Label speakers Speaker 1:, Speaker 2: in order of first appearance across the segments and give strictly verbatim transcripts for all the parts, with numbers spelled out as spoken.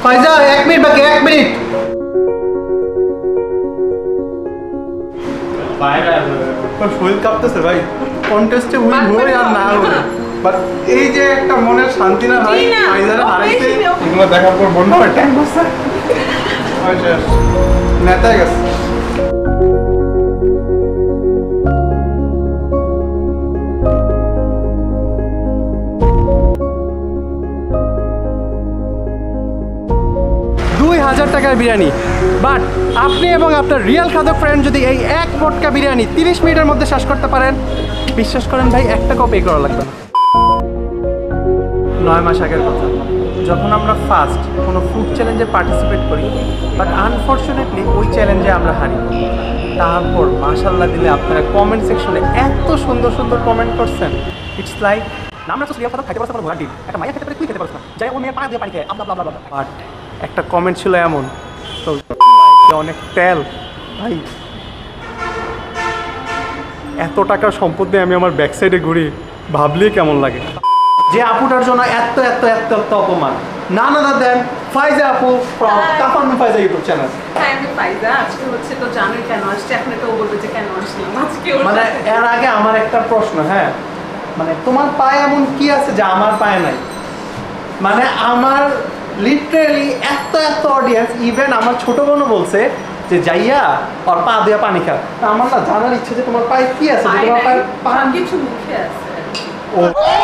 Speaker 1: ফাইজা এক মিনিট বাকি, এক মিনিট। শরীর কাঁপতেছে ভাই, কন্টেস্টে উইন হই আর না হই, বাট এই যে একটা মনের শান্তি না ভাই, ফাইজারে হারাইতে এগুলো দেখার পর বন্ধ হয় টাইম বসে নেতায় গেছে। দুই হাজার টাকার বিরিয়ানি, বাট আপনি এবং আপনার রিয়েল খাদক ফ্রেন্ড যদি এই এক মটকা বিরিয়ানি তিরিশ মিনিটের মধ্যে শেষ করতে পারেন, বিশ্বাস করেন ভাই এক টাকাও পে করা লাগবে না। নয় মাস আগের কথা, যখন আমরা ফার্স্ট কোনো ফুড চ্যালেঞ্জে পার্টিসিপেট করি, বাট আনফর্চুনেটলি ওই চ্যালেঞ্জে আমরা হারি। তারপর মাশাল্লাহ দিলে আপনারা কমেন্ট সেকশনে এত সুন্দর সুন্দর কমেন্ট করছেন, ইটস লাইক আমরা তো রিয়েল খাদক খাইতে পারছি না, ডিম একটা মাইয়া খেতে পারে, তুই খেতে পারছ না, যাই ও মেয়ে পানি দিয়ে পানি খায় আবলা আবলা আবলা। বাট একটা কমেন্ট ছিল এমন, তো অনেক তেল ভাই, এত টাকার সম্পদ নিয়ে আমি আমার ব্যাক সাইডে ঘুরি, ভাবলেই কেমন লাগে। যে আপুটার জন্য এত এত এত এত অপমান, না না দেন ফাইজা আপু ফ্রম তাফান্নু ফাইজা ইউটিউব চ্যানেল।
Speaker 2: হ্যাঁ আমি ফাইজা, আজকে হচ্ছে তো জানোই কেন আসছে, এখন তো বলবে যে কেন আসলাম আজকে।
Speaker 1: মানে এর আগে আমার একটা প্রশ্ন, হ্যাঁ মানে তোমার পায়ে এমন কি আছে যে আমার পায়ে নাই? মানে আমার লিটারেলি এত এত অডিয়েন্স, ইভেন আমার ছোট বোনও বলছে যে যাইয়া আর পা দিয়ে পানি খা। আমার না জানার ইচ্ছে যে তোমার পায়ে কি আছে, তোমার পায়ে পান
Speaker 2: কিছু মুখে আছে।
Speaker 1: ও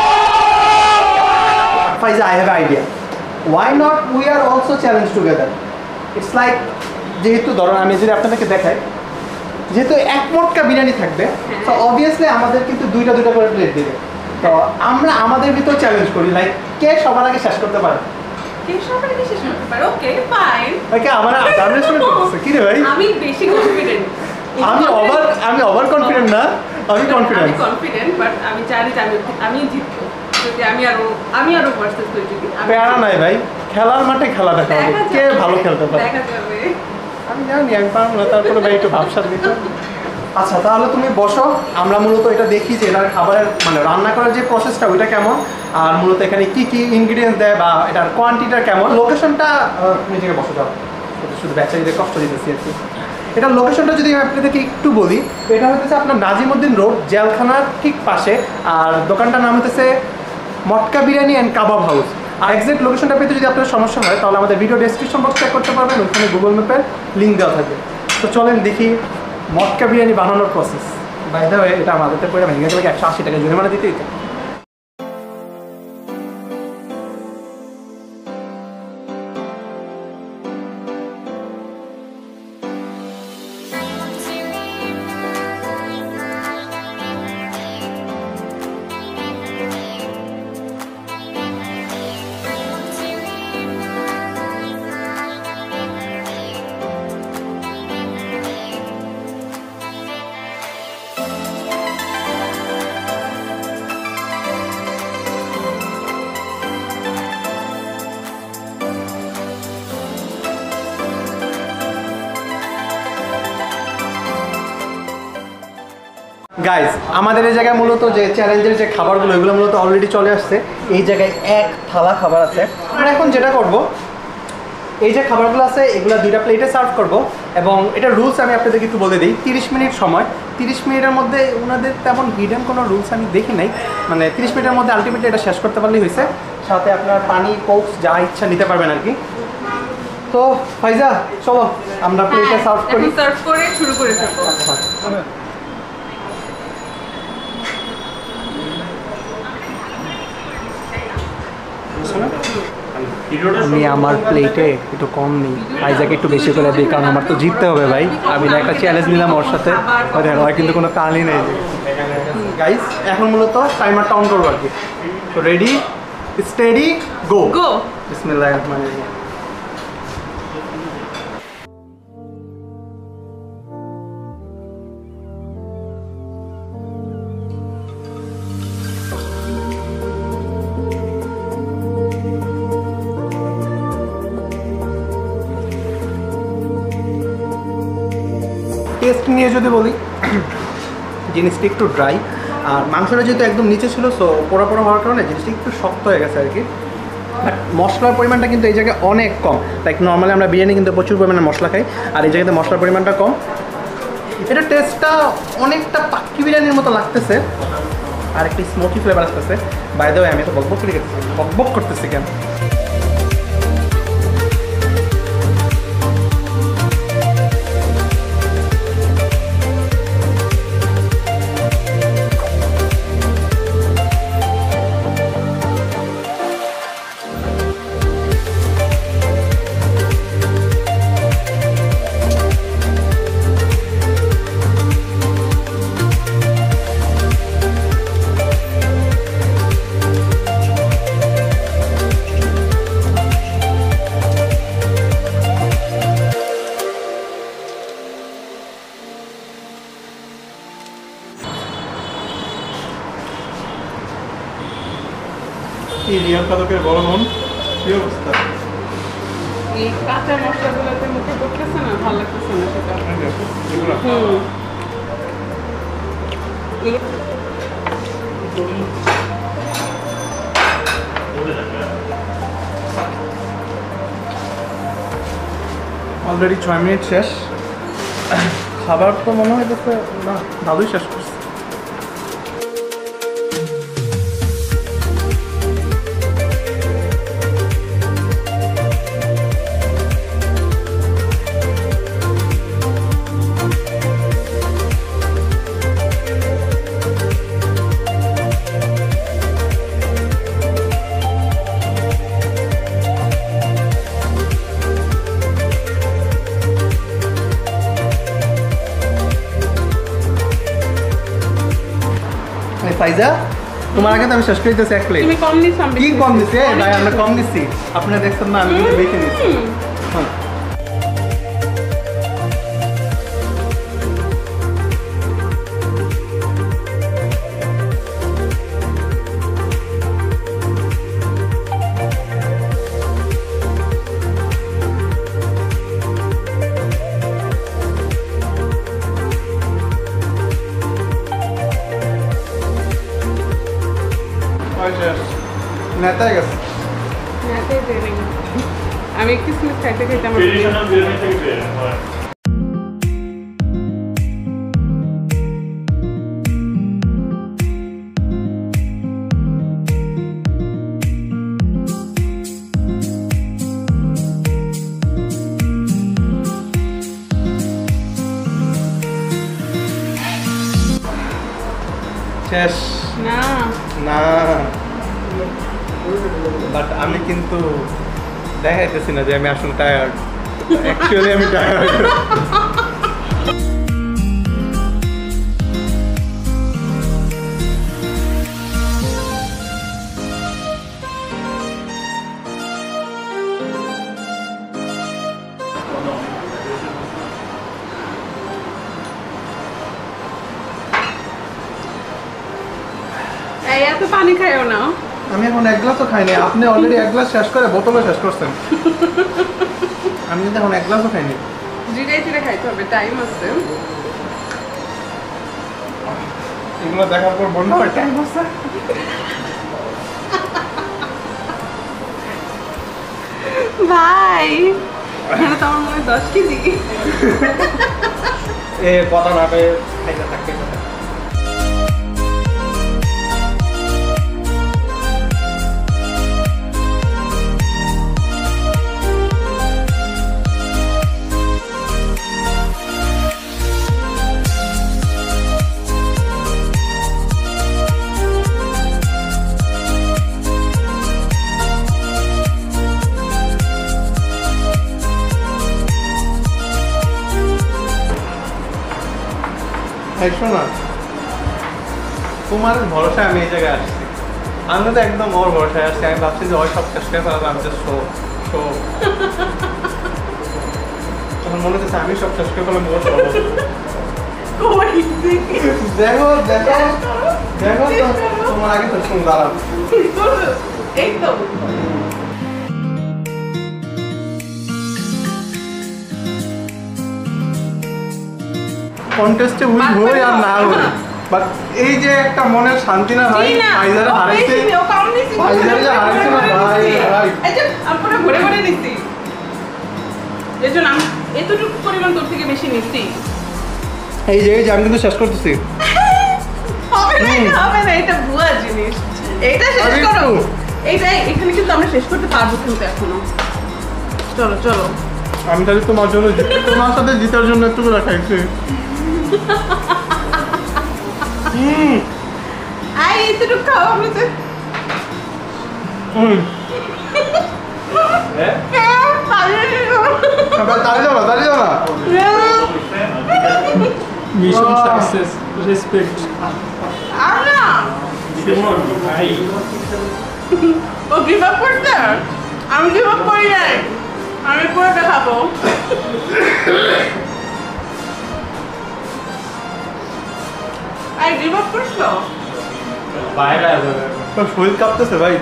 Speaker 1: Faiza, I have idea, why not we are also challenge together. It's like, যেহেতু ধরো আমি যদি আপনাদেরকে দেখাই, যেহেতু এক মটকা বিরিয়ানি থাকবে, তো অবভিয়াসলি আমাদের কিন্তু দুইটা দুইটা করে প্লেট দেবে। তো আমরা আমাদের ভিতর চ্যালেঞ্জ করি, লাইক কে সবার আগে শেষ করতে পারে।
Speaker 2: কে সবার আগে শেষ করতে পারে? Okay fine.
Speaker 1: ওকে, আমার আন্ডারস্ট্যান্ড করতেছে কি রে ভাই?
Speaker 2: আমি বেশি কনফিডেন্ট।
Speaker 1: আমি ওভার আমি ওভার কনফিডেন্ট না, আমি কনফিডেন্ট।
Speaker 2: আমি কনফিডেন্ট, বাট আমি জানি যে আমি আমি জিতবো। যদি আমি আরো আমি আরো ভার্সেস করি, যদি
Speaker 1: প্যারা নাই ভাই, খেলার মাঠে খেলা দেখা হবে, কে ভালো খেলতে পারে
Speaker 2: দেখা যাবে।
Speaker 1: আমি জানি আমি পারবো না, তারপরে ভাই একটু ভাবসার দিতে। আচ্ছা তাহলে তুমি বসো, আমরা মূলত এটা দেখি যে এটার খাবারের মানে রান্না করার যে প্রসেসটা ওইটা কেমন, আর মূলত এখানে কি কি ইনগ্রিডিয়েন্টস দেয় বা এটার কোয়ান্টিটিটা কেমন। লোকেশনটা নিজেকে বসে যাও, শুধু ব্যাচারিদের কষ্ট দিতেছি আর কি। এটার লোকেশনটা যদি আমি আপনাদেরকে একটু বলি, এটা হচ্ছে আপনার নাজিমউদ্দিন রোড, জেলখানার ঠিক পাশে, আর দোকানটার নাম হচ্ছে Matka biryani and kebab house. আর এক্সাক্ট লোকেশনটা পেতে যদি আপনার সমস্যা হয়, তাহলে আমাদের ভিডিও ডেসক্রিপশন বক্স চেক করতে পারবেন, ওইখানে গুগল ম্যাপের লিঙ্ক দেওয়া থাকবে। তো চলেন দেখি মটকা বিরিয়ানি বানানোর প্রসেস। বাই দ্য ওয়ে, এটা আমাদের পরে ভেঙে গেলে একশো আশি টাকা জরিমানা দিতে দিতে। গাইজ আমাদের এই জায়গায় মূলত যে চ্যালেঞ্জের যে খাবারগুলো এগুলো মূলত অলরেডি চলে আসছে। এই জায়গায় এক থালা খাবার আছে। আমরা এখন যেটা করব, এই যে খাবারগুলো আছে এগুলো দুইটা প্লেটে সার্ভ করব, এবং এটা রুলস আমি আপনাদেরকে একটু বলে দিই। তিরিশ মিনিট সময়, তিরিশ মিনিটের মধ্যে ওনাদের তেমন হিডেন কোনো রুলস আমি দেখি নাই, মানে তিরিশ মিনিটের মধ্যে আলটিমেটলি এটা শেষ করতে পারলেই হয়েছে। সাথে আপনার পানি কোকস যা ইচ্ছা নিতে পারবেন আর কি। তো ফাইজা চলো আমরা প্লেটে সার্ভ করি,
Speaker 2: সার্ভ করে শুরু করে ফেলবো।
Speaker 1: আচ্ছা আমি আমার প্লেটে একটু কম নিই, ফাইজাকে একটু বেশি করে দিই, কারণ আমার তো জিততে হবে ভাই। আমি না একটা চ্যালেঞ্জ নিলাম ওর সাথে, ওর কিন্তু কোনো কালই নেই। গাইস এখন মূলত টাইমারটা অন করবো আর কি। তো রেডি স্টেডি গো
Speaker 2: গো।
Speaker 1: বিসমিল্লাহির রহমানির রহিম। টেস্ট নিয়ে যদি বলি, জিনিসটা একটু ড্রাই, আর মাংসটা যেহেতু একদম নিচে ছিল, সো পোড়া পোড়া হওয়ার কারণে জিনিসটা একটু শক্ত হয়ে গেছে আর কি। বাট মশলার পরিমাণটা কিন্তু এই জায়গায় অনেক কম। লাইক নর্মালি আমরা বিরিয়ানি কিন্তু প্রচুর পরিমাণে মশলা খাই, আর এই জায়গাতে মশলার পরিমাণটা কম। এটা টেস্টটা অনেকটা পাক্কি বিরিয়ানির মতো লাগতেছে, আর একটি স্মোকি ফ্লেভার আসতেছে। বাই দ্য ওয়ে আমি তো বকবক করে বকবক করতেছি কেন? এই রিয়াল কাদকের বড় মন, কি অবস্থা?
Speaker 2: এই কাঁচা মশলাগুলোতে মুখে পড়তেছে না, ভালো লাগতেছে না সেটা। হুম
Speaker 1: অলরেডি ছয় মিনিট শেষ, খাবার তো মনে হইতেছে না দাদুই শেষ করছে। ফাইজা, তোমার আগে তো আমি শেষ করে দিতেছি এক প্লেট।
Speaker 2: তুমি কম নিছ, আমি
Speaker 1: কি কম দিছি? এই ভাই আমরা কম দিছি, আপনারা দেখছেন না, আমি কিন্তু বেশি নিছি। হ্যাঁ নেতা গেছে।
Speaker 2: নেতে দেই আমি কিসমিস খাইতে খাইতে আমার
Speaker 3: ট্রেডিশনাল বিরিয়ানি থেকে বের হয়।
Speaker 1: শেষ
Speaker 2: না
Speaker 1: না, বাট আমি কিন্তু দেখাইতেছি না যে আমি আসলে টায়ার্ড। অ্যাকচুয়ালি আমি টায়ার্ড।
Speaker 2: এই এত পানি খাইও না।
Speaker 1: আমি এখন এক গ্লাসও খাইনি, আপনি অলরেডি এক গ্লাস শেষ করে বোতলে শেষ করছেন। আমি কিন্তু এখন এক গ্লাসও খাইনি।
Speaker 2: জিরাই জিরে খাইতে হবে, টাইম আছে।
Speaker 1: এগুলো দেখার পর বন্ধ হয় টাইম আছে।
Speaker 2: ভাই এখানে তো আমার মনে হয় দশ কেজি।
Speaker 1: এ কথা না পেয়ে খাইতে থাকতে কথা। শোনা, তোমার ভরসায় আমি এই জায়গায় আসছি। আমি তো একদম ওর ভরসায় আসছি। আমি ভাবছি যে ওই সব শেষ করে ফেলাম, আমি জাস্ট শো শো তখন মনে হচ্ছে আমি সব শেষ করে ফেলাম। দেখো দেখো দেখো তোমার আগে তো শুন দাঁড়াও।
Speaker 2: এই তো
Speaker 1: কন্টেস্টে উইন হই আর না হই, বাট এই যে একটা মনের শান্তি না ভাই, ফাইজারে হারাইতে।
Speaker 2: নিছি
Speaker 1: Finally হারাইছে না, ভাই, ভাই।
Speaker 2: এই যে আমরা ঘুরে ঘুরে নিছি এই জন্য আমি এতটুকু পরিমাণ তোর থেকে বেশি নিছি
Speaker 1: এই যে এই যে আমি কিন্তু শেষ করতেছি।
Speaker 2: হবে না এটা হবে না এটা ভুয়া জিনিস এইটা শেষ
Speaker 1: আরে
Speaker 2: করো
Speaker 1: একটু।
Speaker 2: এইটা এখানে কিন্তু আমরা শেষ করতে পারবো কিন্তু এখনো চলো চলো
Speaker 1: আমি তাহলে তোমার জন্য জিত- তোমার সাথে জিতার জন্য একটু করে খাইছি। হুম
Speaker 2: আই এতটুকু খাও আমরা তো
Speaker 1: হুম
Speaker 3: Eh?
Speaker 2: হ্যাঁ পারলে
Speaker 1: এবার দাঁড়িয়ে যাও না দাঁড়িয়ে যাও না।
Speaker 4: Mission
Speaker 1: Wow.
Speaker 4: success. Respect.
Speaker 2: আমরা
Speaker 3: Simon, ভাই।
Speaker 2: ও গিভ আপ করতে আমি গিভ আপ করি নাই আমি করে দেখাবো আই গিভ আপ করছো
Speaker 3: বাইরে আসবে।
Speaker 1: তোর শরীর কাঁপতেছে ভাই।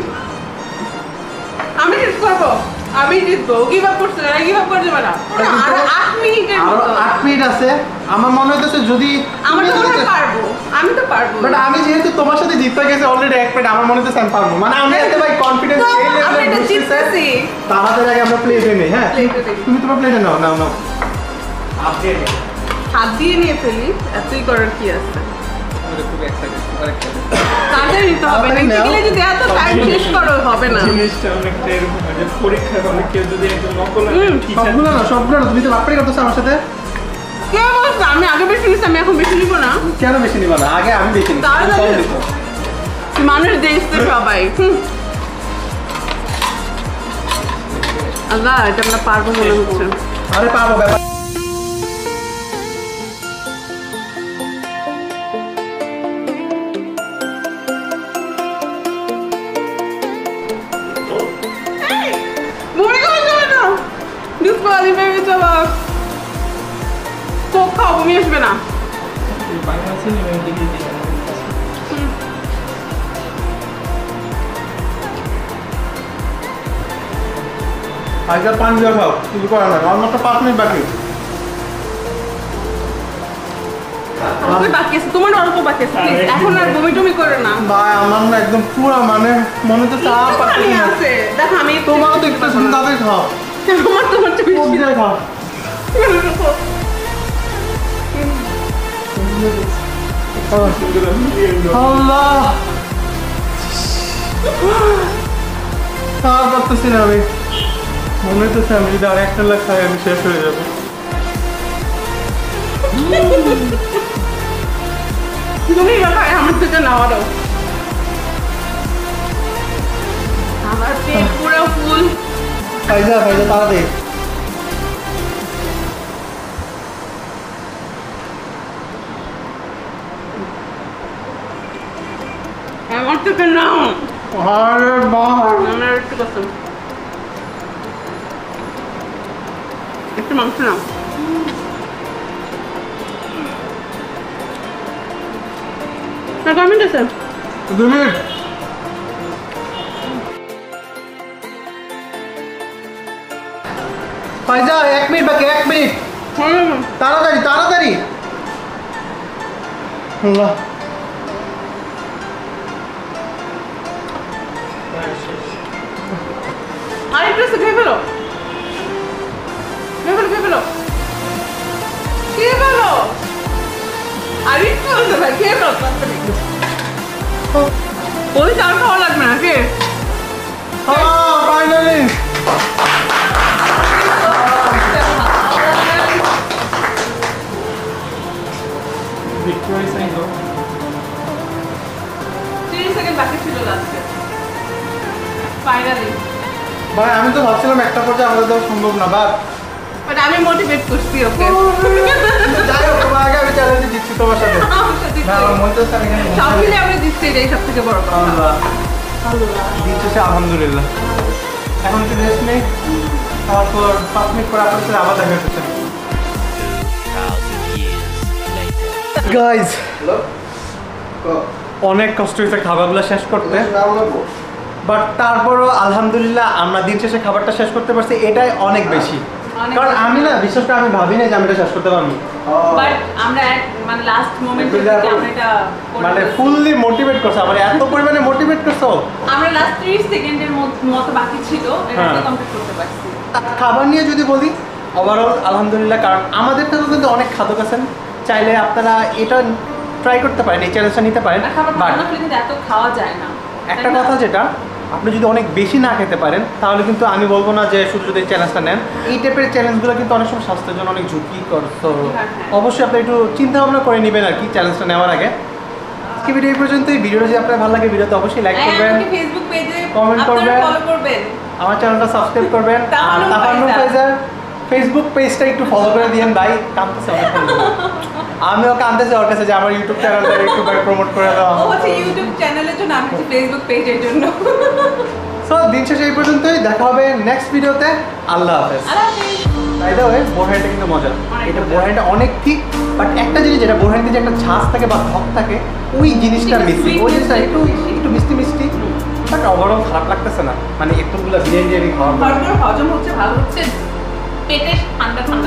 Speaker 2: আমি শেষ করবো আমি জিতবো গিভ আপ করছো না গিভ আপ করে দেবে না আর আট মিনিটের
Speaker 1: আরো
Speaker 2: মতো
Speaker 1: আট মিনিট আছে। আমার মনে হইতেছে যদি
Speaker 2: আমরা তো মনে হয় পারবো আমি তো পারবো
Speaker 1: বাট আমি যেহেতু তোমার সাথে জিততে গেছি অলরেডি এক মিনিট আমার মনে হচ্ছে আমি পারবো মানে আমি এত ভাই কনফিডেন্স
Speaker 2: তো
Speaker 1: এই
Speaker 2: আমি
Speaker 1: লেভেলে
Speaker 2: এটা জিততেছি
Speaker 1: তাড়াতাড়ি আগে আমরা প্লেটে নেই হ্যাঁ
Speaker 2: প্লেটে নেই।
Speaker 1: তুমি তোমার প্লেটে নাও নাও নাও
Speaker 3: আপডেট।
Speaker 2: হাত দিয়ে নিয়ে ফেলি এতই করার কি আছে
Speaker 4: আমরা খুব excited, অনেক excited।
Speaker 2: তাড়াতাড়ি নিতে হবে
Speaker 1: তাড়াতাড়ি
Speaker 2: নিতে
Speaker 1: নাও।
Speaker 2: গেলে যদি এত টাইম শেষ করো হবে না
Speaker 4: জিনিসটা অনেকটা এরকম হয় যে পরীক্ষার হলে কেউ যদি একজন নকল
Speaker 2: হুম,
Speaker 1: সবগুলো না সবগুলো না তুমি তো বাপড়ি করতেছো আমার সাথে
Speaker 2: কে বলছে আমি আগে বেশি নিচ্ছি আমি এখন বেশি নিবো না
Speaker 1: কেন বেশি নিবা না আগে আমি দেখি নি
Speaker 2: তাড়াতাড়ি।
Speaker 1: কম নিবো।
Speaker 2: মানুষ দেখছে সবাই হুম। আল্লাহ এটা আমরা পারবো মনে হচ্ছে
Speaker 1: আরে পারবো ব্যাপার
Speaker 2: মনে করে যাবে না ডিসকোয়ালিফাই চলো কোক খাও বমি আসবে না
Speaker 4: বাংলা সিনেমার দিকে দিকে
Speaker 1: আজকে পানি দিয়ে খাও কিছু করার না আমার মাত্র পাঁচ মিনিট বাকি
Speaker 2: অল্প বাকি আছে তোমার অল্প বাকি আছে প্লিজ এখন আর বমি টমি করে না
Speaker 1: ভাই আমার না একদম পুরো মানে মনে হচ্ছে চা
Speaker 2: একটু
Speaker 1: পাচ্ছি
Speaker 2: পানি
Speaker 1: না
Speaker 2: আছে দেখো আমি
Speaker 1: তোমারও তো একটু তুমি তাদের খাও
Speaker 2: তোমার তোমার চেয়ে
Speaker 1: কোক
Speaker 2: বেশি
Speaker 1: দিয়ে খাও আল্লাহ আর পারতেছি না আমি মনে হচ্ছে আমি যদি আর একটা লাখ খাই আমি শেষ হয়ে যাবো
Speaker 2: তুমি খাই আমার থেকে নাও দাও আমার পেট পুরো ফুল
Speaker 1: ফাইজা ফাইজা তাড়াতাড়ি
Speaker 2: আমার থেকে নাও
Speaker 1: আরে বাহ
Speaker 2: আমার একটু কসম একটু মাংস নাও না কমেন্ট আছে
Speaker 1: দু মিনিট ফাইজা এক মিনিট বাকি এক মিনিট
Speaker 2: হুম
Speaker 1: তাড়াতাড়ি তাড়াতাড়ি আল্লাহ
Speaker 2: আর একটু আছে খেয়ে ফেলো খেয়ে ফেলো খেয়ে ফেলো খেয়ে ফেলো আর একটু আছে ভাই খেয়ে ফেলো তাড়াতাড়ি ওই চাল খাওয়া লাগবে না কে
Speaker 1: ফাইনালি
Speaker 4: victory sign দাও।
Speaker 2: তিরিশ সেকেন্ড বাকি ছিল লাস্টে ফাইনালি
Speaker 1: ভাই আমি তো ভাবছিলাম একটা পর্যায়ে আমাদের দেওয়া সম্ভব না বাট
Speaker 2: বাট আমি মোটিভেট করছি ওকে
Speaker 1: যাই হোক তোমার আগে আমি চ্যালেঞ্জে জিতছি তোমার সাথে না আমার মনে হচ্ছে আমি এখানে
Speaker 2: সব মিলে আমরা দিচ্ছি এটাই সব থেকে বড় কথা
Speaker 1: আল্লাহ দিচ্ছে আলহামদুলিল্লাহ এখন একটু রেস্ট নেই তারপর পাঁচ মিনিট পরে আপনার সাথে আবার দেখা হচ্ছে গাইজ অনেক কষ্ট হয়েছে খাবারগুলো শেষ করতে বাট তারপরও আলহামদুলিল্লাহ আমরা দিন শেষে খাবারটা শেষ করতে পারছি এটাই অনেক বেশি
Speaker 2: অনেক
Speaker 1: কারণ
Speaker 2: কষ্ট
Speaker 1: আমি না
Speaker 2: করে।
Speaker 1: বিশেষ করে আমি ভাবি না যে আমি এটা শেষ করতে পারবো।
Speaker 2: বাট আমরা এক মানে লাস্ট মোমেন্টে
Speaker 1: বুঝলে আপু?
Speaker 2: আমরা এটা করে
Speaker 1: মানে
Speaker 2: ফেলছি।
Speaker 1: ফুললি মোটিভেট করছে আমার, এত পরিমাণে মোটিভেট করছো।
Speaker 2: আমরা লাস্ট ত্রিশ সেকেন্ডের মতো বাকি ছিল এটা
Speaker 1: হ্যাঁ।
Speaker 2: কমপ্লিট করতে পারছি।
Speaker 1: খাবার নিয়ে যদি বলি ওভারঅল আলহামদুলিল্লাহ, কারণ আমাদের থেকেও কিন্তু অনেক খাদক আছেন, চাইলে আপনারা এটা ট্রাই করতে পারেন, এই চ্যালেঞ্জটা নিতে পারেন।
Speaker 2: আর খাবার
Speaker 1: বাট
Speaker 2: ভালো না হলে কিন্তু এত খাওয়া যায় না।
Speaker 1: একটা
Speaker 2: তাই না?
Speaker 1: কথা যেটা, আপনি যদি অনেক বেশি না খেতে পারেন তাহলে কিন্তু আমি বলবো না যে শুধু যদি চ্যালেঞ্জটা নেন। এই টাইপের চ্যালেঞ্জগুলো কিন্তু অনেক সময় স্বাস্থ্যের জন্য অনেক ঝুঁকি করতো।
Speaker 2: হ্যাঁ, হ্যাঁ।
Speaker 1: অবশ্যই আপনি একটু চিন্তা ভাবনা করে নেবেন আর কি চ্যালেঞ্জটা নেওয়ার আগে। আজকে ভিডিও এই পর্যন্ত। এই ভিডিওটা যদি আপনার ভালো লাগে ভিডিওতে অবশ্যই লাইক
Speaker 2: হ্যাঁ,
Speaker 1: করবেন,
Speaker 2: আমাকে ফেসবুক পেজে
Speaker 1: comment করবেন।
Speaker 2: ফলো করবেন।
Speaker 1: আমার চ্যানেলটা সাবস্ক্রাইব করবেন, আর
Speaker 2: তাফান্নুর
Speaker 1: তাফান্নুর
Speaker 2: ফাইজার।
Speaker 1: ফাইজার ফেসবুক পেজটা একটু ফলো করে দিয়েন। ভাই কাঁদতেছে অনেক, আমিও কাঁদতেছি ওর কাছে যে আমার ইউটিউব চ্যানেলটা একটু প্রমোট করে দেওয়া।
Speaker 2: ও হচ্ছে ইউটিউব চ্যানেলের জন্য, আমি হচ্ছে ফেসবুক পেজের জন্য।
Speaker 1: সো দিন শেষে এই পর্যন্তই, দেখা হবে নেক্সট ভিডিওতে। আল্লাহ হাফেজ।
Speaker 2: আল্লাহ হাফেজ।
Speaker 1: বাই দ্য ওয়ে, বোরহানটা কিন্তু মজা।
Speaker 2: অনেক
Speaker 1: এটা
Speaker 2: মজা।
Speaker 1: বোরহানটা অনেক ঠিক, বাট একটা জিনিস যেটা বোরহানতে যে একটা ঝাঁজ থাকে বা ধক থাকে, ওই জিনিসটা
Speaker 2: একটু
Speaker 1: মিসিং। ওই
Speaker 2: sweetness
Speaker 1: জিনিসটা একটু
Speaker 2: বেশি।
Speaker 1: একটু মিষ্টি মিষ্টি, বাট ওভারঅল খারাপ লাগতেছে না। মানে এতগুলো বিরিয়ানি আমি খাওয়ার পর
Speaker 2: তারপর হজম হচ্ছে, ভালো হচ্ছে, পেটে ঠান্ডা ঠান্ডা